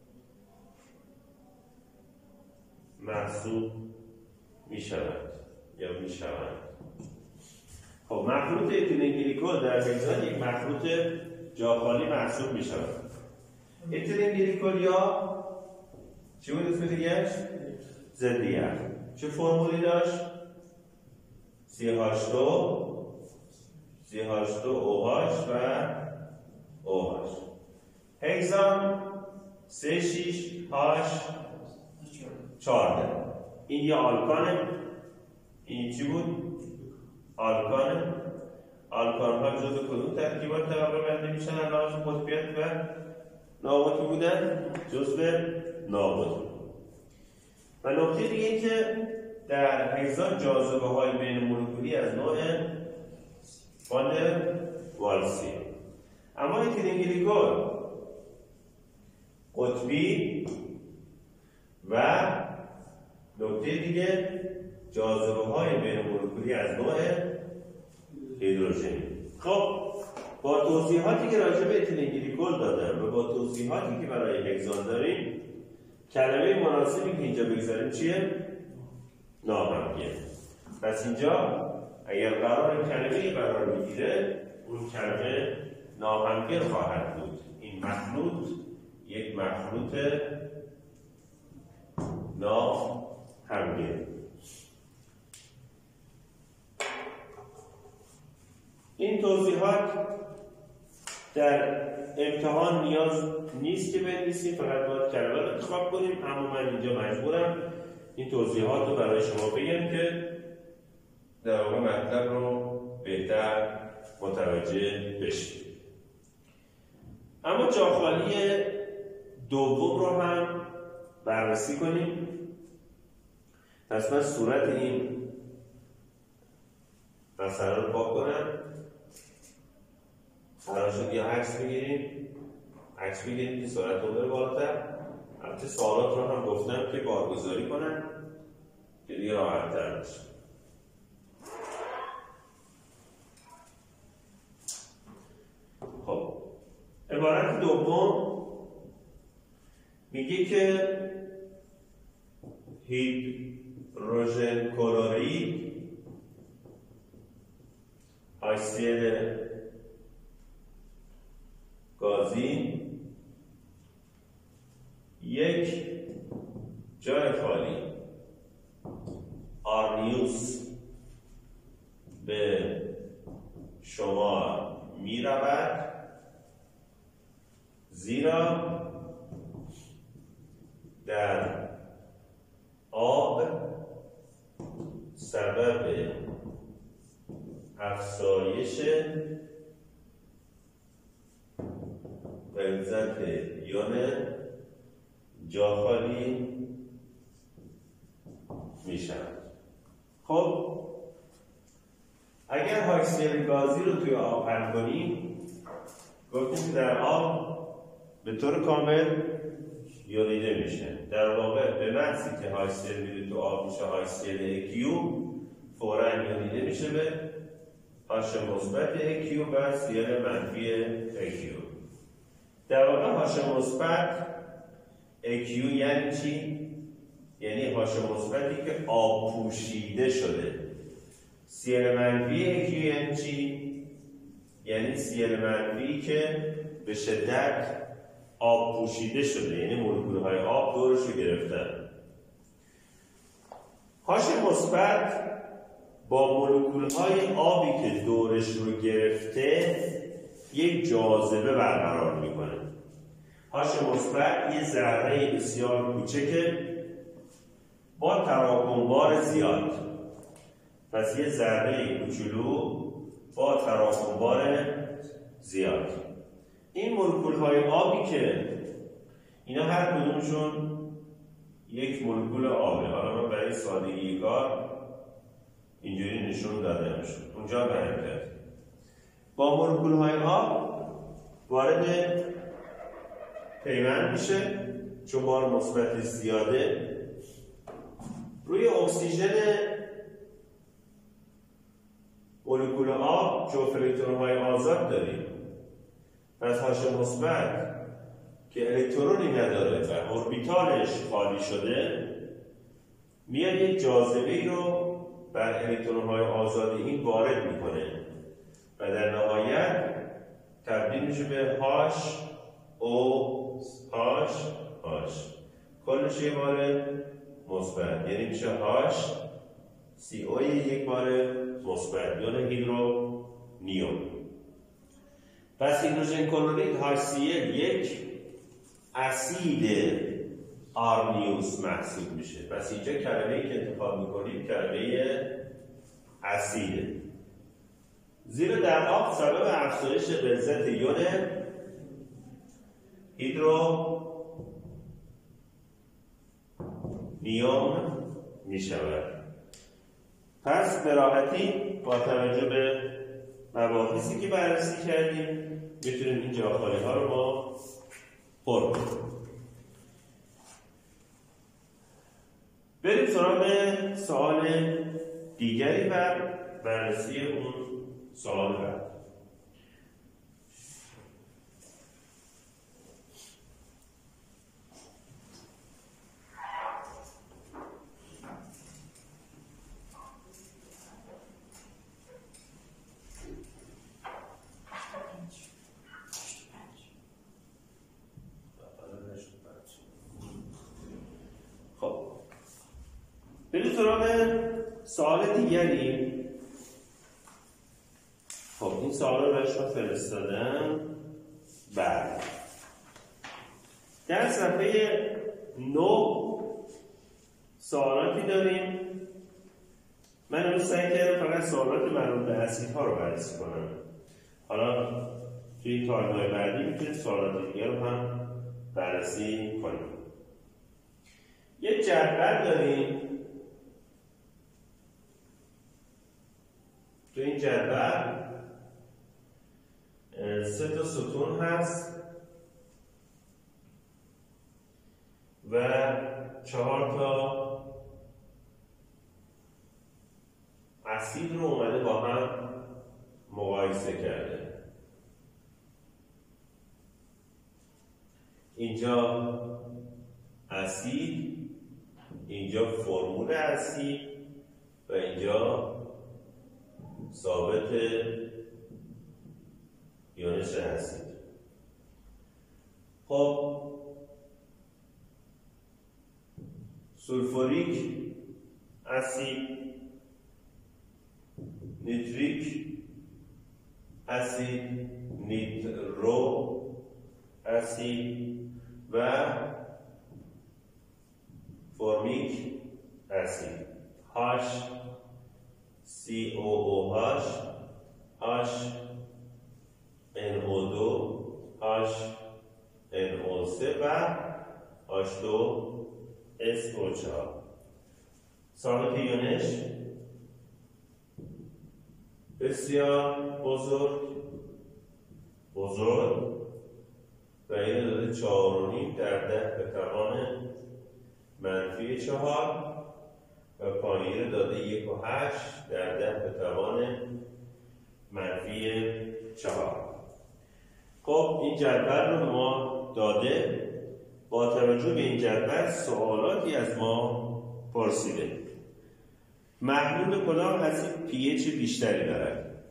محسوب می شود یا می شود. خب مخلوط اتیلن گلیکول در هگزان یک مخلوط جاخالی محسوب می شود. اتیلن گلیکول یا چی بود اسم دیگه‌اش؟ ضدیت. چه فرمولی داشت؟ سی هاش دو سی هاش دو اوهاش و اوهاش. هگزان سه شش هاش چهارده. این یه آلکانه. این چی بود؟ آلکانه. آلکان ها جزو کدوم ترکیبات طبقه بندی میشن؟ لحاظ قطبیت و نابطی بودن؟ جزو نابود. و نکته دیگه این که در هگزان جاذبه های بین مولکولی از نوع فان والسی. اما اتیلن گلیکول قطبی و نکته دیگه جاذبه های بین مولکولی از نوع هیدروژنی. خب با توضیحاتی که راجع به اتیلن گلیکول دادم و با توضیحاتی که برای هگزان داریم، کلمه مناسبی که اینجا بگذاریم چیه؟ ناهمگن. پس اینجا اگر قرار کلمه‌ای قرار بگیره اون کلمه ناهمگن خواهد بود. این مخلوط یک مخلوط ناهمگن. این توضیحات در امتحان نیاز نیست که بنویسیم، فقط باید کلمه رو انتخاب کنیم. اما من اینجا مجبورم این توضیحات رو برای شما بگم که در واقع مطلب رو بهتر متوجه بشید. اما جاخالی دوم رو هم بررسی کنیم. پس من صورت این مسئله رو پاک کنم. قرار شد یا عکس بگیریم عکس بگیریم که سرعت رو بره بالاتر. البته سوالات رو هم گفتم که بارگذاری کنن که دیگه راحت تر بشه. عبارت دوم میگه که هیدروژن کلورید هایسیل گازی یک جای خالی آرنیوس به شمار می رود، زیرا در آب سبب افزایش غلظت یون جاخالی می شود. خب اگر هایسیل گازی رو توی آب حل کنیم، گفتیم که در آب به طور کامل یونیده میشه. در واقع به محضی که هایسیل میره تو آب میشه هایسیل اکیو، فورا یونیده میشه به هاش مثبت اکیو و سیل منفی اکیو. در واقع هاش مثبت اکیو یعنی چی؟ یعنی هاش مثبتی که آب پوشیده شده. سیل منفی اکیو یعنی چی؟ یعنی سیل منفی که به شدت آب پوشیده شده، یعنی مولکول‌های آب دورش رو گرفتن. هاش مثبت با مولکول‌های آبی که دورش رو گرفته یک جاذبه برقرار میکنه. هاش مثبت یه ذره بسیار کوچکه با تراکمبار زیاد. پس یه ذره کوچولو با تراکمبار زیاد. این مولکول‌های آبی که اینا هر کدومشون یک مولکول آبه. حالا من برای سادگی کار اینجوری نشون داده میشه. اونجا بیان کرد. با مولکول‌های آب وارد پیوند میشه، چون بار مثبت زیاده. روی اکسیژن مولکول آب جفت الکترون‌های آزاد داریم. پس هاش مثبت که الکترونی نداره و اوربیتالش خالی شده، میاد یک جاذبه‌ای رو بر الکترون‌های آزاد این وارد میکنه و در نهایت تبدیل میشه به هاش او هاش هاش. کلش یه بار مثبت، یعنی میشه هاش سی او یک بار مثبت، یعنی هیدرو نیون. پس هیدروژن کلورید هاش سی ال یک اسید آرنیوس محسوب میشه. پس اینجا کلمه‌ای که انتخاب میکنید کلمه اسیده، زیرا در آب سبب افزایش غلظت یون هیدرو نیون میشود. پس به راحتی با توجه به مباحثی که بررسی کردیم میتونیم این جاخالی ها رو ما پر کنیم. بریم سراغ سوال دیگری و بررسی اون سوال بعد. بریم سراغ سوال دیگری. خب این سوال رو برشون فرستادم. بله، در صفحه نو سوالاتی داریم. من امروز سعی کردم فقط سوالات مربوط به اسیدها رو بررسی کنم. حالا توی تایم‌های بعدی میتونید سوالات دیگه رو هم بررسی کنیم. یه جدول داریم. تو این جدول سه تا ستون هست و چهار تا اسید رو اومده با هم مقایسه کرده. اینجا اسید، اینجا فرمول اسید و اینجا ثابت یونش اسید. خب سولفوریک اسید، نیتریک اسید، نیترو اسید و فرمیک اسید. H C O O H H N O دو H N O سه و H دو S O چهار. ثابت یونش بسیار بزرگ بزرگ و این داده چهار و نیم در ده به توان منفی چهار و پایین داده یک و هشت در ده به توان منفی چهار. خب این جدول رو ما داده. با توجه به این جدول سوالاتی از ما پرسیده. محلول کدام اسید پی اچ بیشتری دارد؟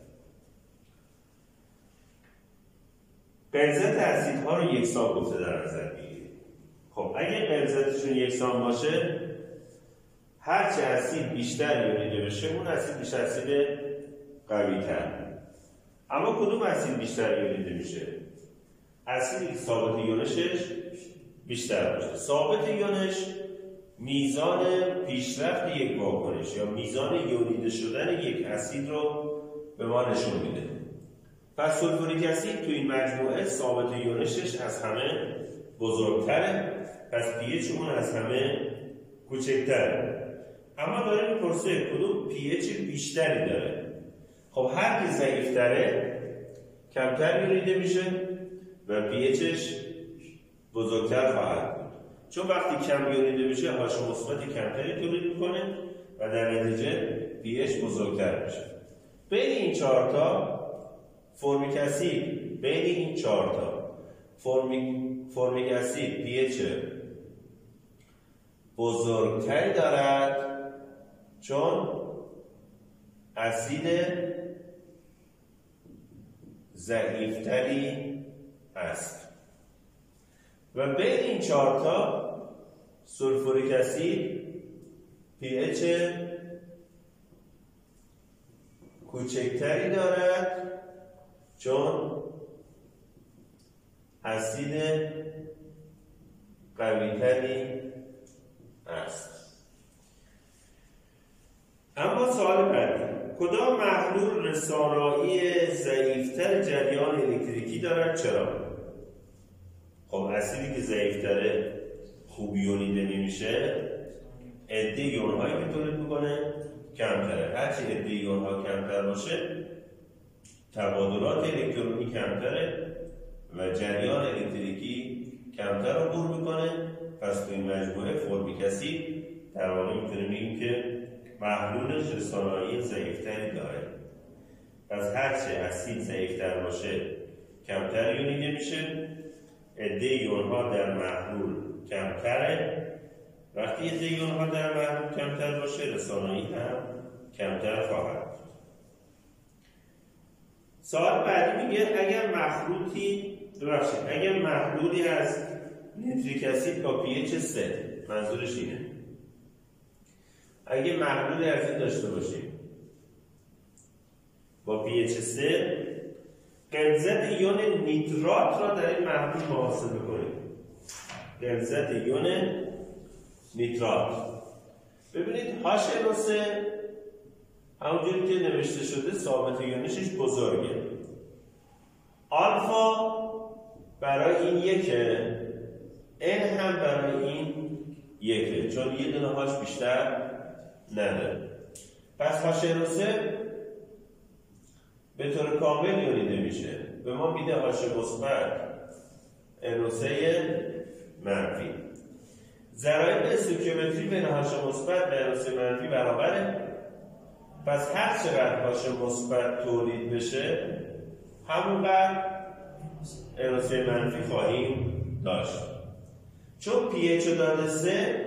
غلظت اسیدها رو یکسان گفته در نظر بگیرید. خب اگه غلظتشون یکسان باشه، هر چه اسید بیشتر یونیده بشه اون اسید میشه اسید قوی تر. اما کدوم اسید بیشتر یونیده میشه؟ اسیدی که ثابت یونشش بیشتر باشه. ثابت یونش میزان پیشرفت یک واکنش یا میزان یونیده شدن یک اسید رو به ما نشون میده. پس سولفوریک اسید تو این مجموعه ثابت یونشش از همه بزرگتره، پس پی اچ اون از همه کوچکتره. اما داره میپرسه کدوم پی اچ بیشتری داره. خب هر که ضعیفتره کمتر یونیده میشه و پی اچش بزرگتر خواهد بود. چون وقتی کم یونیده میشه هاش مثبت کمتری تولید میکنه و در نتیجه پی اچ بزرگتر میشه. بین این چهار تا فرمیک اسید بین این چهار تا فرمیک فرمیک اسید پی اچ بزرگتری دارد چون اسید ضعیفتری است. و بین این چهار تا سولفوریک اسید پی اچ کوچکتری دارد چون اسید قویتری است. اما سوال بعدی، کدام محلول رسانایی ضعیفتر جریان الکتریکی دارد؟ چرا؟ خب اسیدی که ضعیفتره خوب یونیده نمیشه، عده یون‌هایی که تولید میکنه کمتره. هرچی عده یون‌ها کمتر باشه تبادلات الکترونی کمتره و جریان الکتریکی کمتر رو عبور میکنه. پس تو این مجموعه فرمیک اسید در واقع میتونیم بگیم که محلولش رسانایی ضعیفتری داره. پس هرچه اسید ضعیفتر باشه کمتر یونیده میشه، عده یون‌ها در محلول کمتره. وقتی عده یون‌ها در محلول کمتر باشه رسانایی هم کمتر خواهد بود. سوال بعدی میگه اگر مخلوطی ببخشید اگر محلولی از نیتریک اسید با پی اچ سه، منظورش اینه اگه محلولی از این داشته باشیم با پی اچ سه، غلظت یون نیترات را در این محلول محاسبه کنیم. غلظت یون نیترات ببینید هاش ان او سه همونجوری که نوشته شده ثابت یونشش بزرگه. آلفا برای این یکه، ان هم برای این یکه چون یه دونه هاش بیشتر نداره. پس هاش ان او سه به طور کامل یونیده میشه، به ما میده هاش مثبت ان او سه منفی. ضرایب استوکیومتری بین هاش مثبت و ان او سه منفی برابره. پس هر چقدر هاش مثبت تولید بشه همونقدر ان او سه منفی خواهیم داشت. چون پی اچ رو داده سه،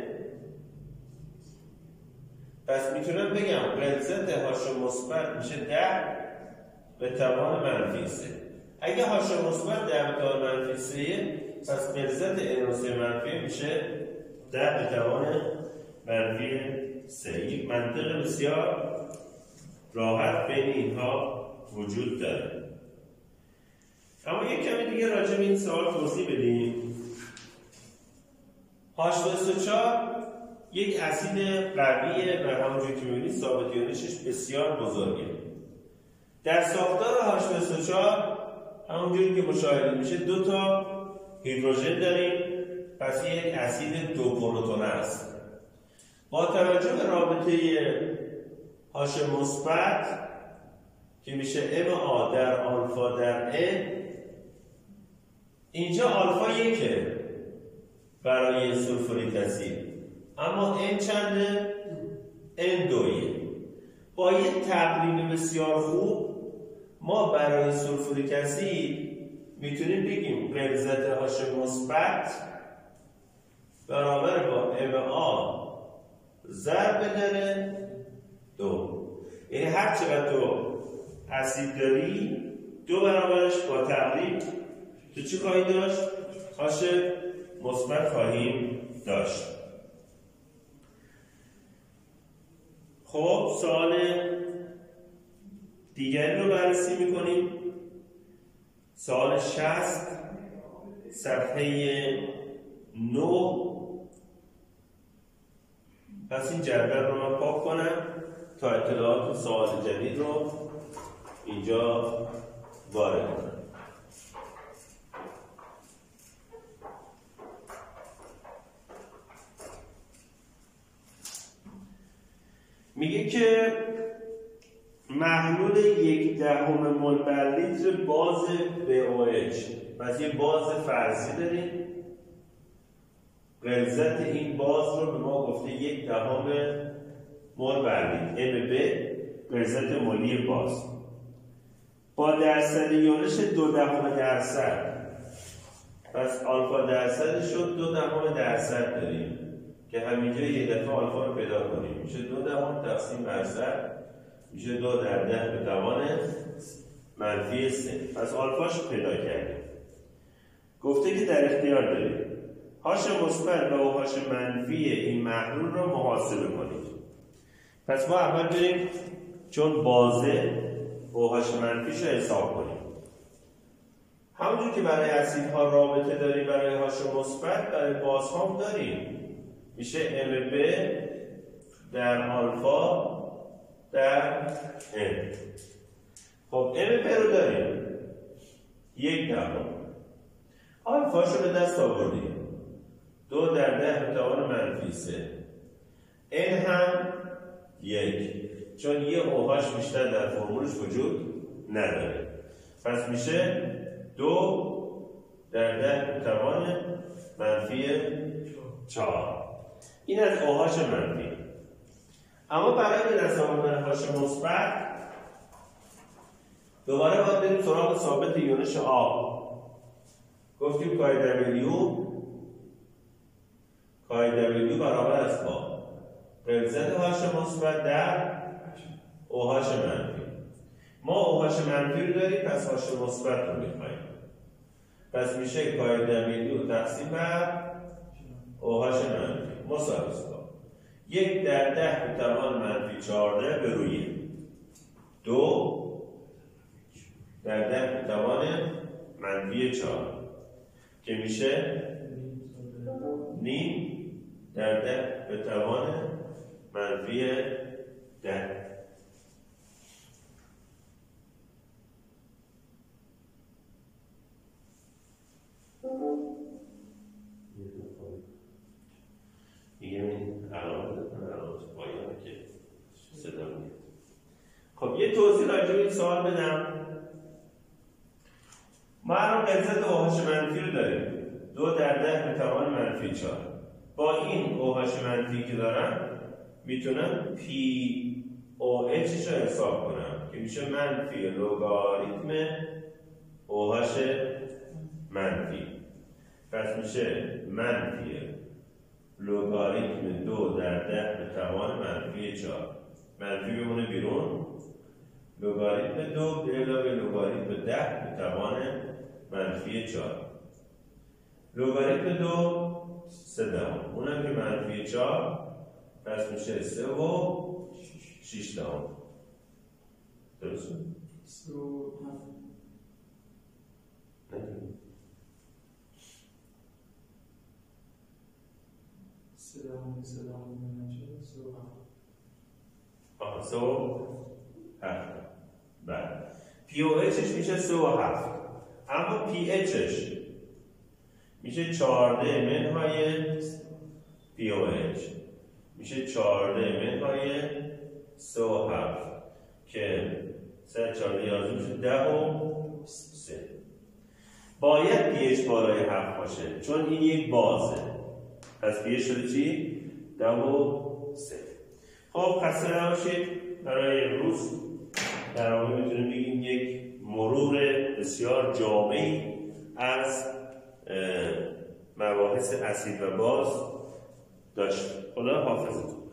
پس میتونم بگم غلظت هاش مثبت میشه ده به توان منفی سه. اگه هاش مثبت ده به توان منفی سه، پس غلظت انوسه منفی میشه ده به توان منفی سه. یک منطق بسیار راحت بین اینها وجود داره. اما یک کمی دیگه راجع به این سوال توضیح بدیم. هاش دو اس چهار یک اسید قویه و همونجور که می‌بینید ثابت ایونشش بسیار بزرگه. در ساختار هاش دو اس چهار همونجوری که مشاهده میشه دو تا هیدروژن داریم، پس یک اسید دو پروتون است. با توجه به رابطه هاش مثبت که میشه ام آ در آلفا در ان، اینجا آلفا یکه برای سولفوریک اسید، اما ان چنده؟ ان دویه. با یک تقریب بسیار خوب ما برای سولفوریک اسید میتونیم بگیم غلظت هاش مثبت برابر با ام آ ضرب در دو. یعنی هر چقدر تو اسید داری دو برابرش با تقریب تو چی خواهی داشت؟ هاش مثبت خواهیم داشت. خب سوال دیگری رو بررسی میکنیم. سوال شصت صفحه نه. پس این جدول رو من پاک کنم تا اطلاعات سوال جدید رو اینجا وارد کنم. میگه که محلول یک دهم مول بر لیتر باز بی او اچ، پس یه باز فرضی داریم. غلظت این باز رو به ما گفته یک دهم مول بر لیتر، ام بی غلظت مولی باز. با درصد یونش دو دهم درصد، پس آلفا درصد شد دو دهم درصد داریم که همینجا یک دفعه آلفا رو پیدا کنیم. میشه دو دهم تقسیم بر صد، میشه دو در ده به توان منفی سه. پس آلفاش رو پیدا کردیم. گفته که در اختیار داریم هاش مثبت و هاش منفی این محلول رو محاسبه کنید. پس ما اول بریم چون بازه هاش منفیش رو حساب کنیم. همونجور که برای اسیدها رابطه داریم برای هاش مثبت، برای بازها هم داریم. میشه ام بی در آلفا در ان. خب ام بی رو داریم یک دهم، آلفاش رو به دست آوردیم دو در ده به توان منفی سه. ان هم یک، چون یه اوهاش بیشتر در فرمولش وجود نداره. پس میشه دو در ده به توان منفی چهار. این از اوهاش منفی. اما برای به دست آوردن هاش مثبت دوباره باید بریم سراغ ثابت یونش آ. گفتیم کای دبلیو کای دبلیو برابر است با غلظت هاش مثبت در اوهاش منفی. ما اوهاش منفی رو داریم، پس هاش مثبت رو میخوایم. پس میشه کای دبلیو تقسیم بر اوهاش منفی مساوی است با یک در ده به توان منفی چهارده به روی دو در ده به توان منفی چهار که میشه نیم در ده به توان منفی ده. دیگه این علامت دادن علامت پایانه که صدا میاد. خب یه توضیح راجع به این سوال بدم. ما الان غلظت اوهاش منفی رو داریم دو در ده به توان منفی چهار. با این اوهاش منفی که دارم میتونم پی او اچش رو حساب کنم که میشه منفی لگاریتم اوهاش منفی. پس میشه منفی لوگاریتم دو در ده به توان منفی چهار. منفی بمونه بیرون، لوگاریتم دو به علاوه لوگاریتم ده به توان منفی چهار. لوگاریتم دو سه دهم، اونم که منفی چهار، پس میشه سه و شیش دهم. درسته؟ سه و هفت. سه دهم سه دهم نمیشه، سه و هفت. آها سه و هفت. بله. پی او اچش میشه سه و هفت. اما پی اچش میشه چهارده منهای پی او اچ. میشه چهارده منهای سه و هفت که سه چهارده یازده میشه ده و سه. باید پی اچ بالای هفت باشه چون این یک بازه. پس پی اچ شده چی؟ ده و سه. خب خسته نباشید. برای امروز در واقع میتونیم بگیم یک مرور بسیار جامعی از مباحث اسید و باز داشت. خدا حافظتون.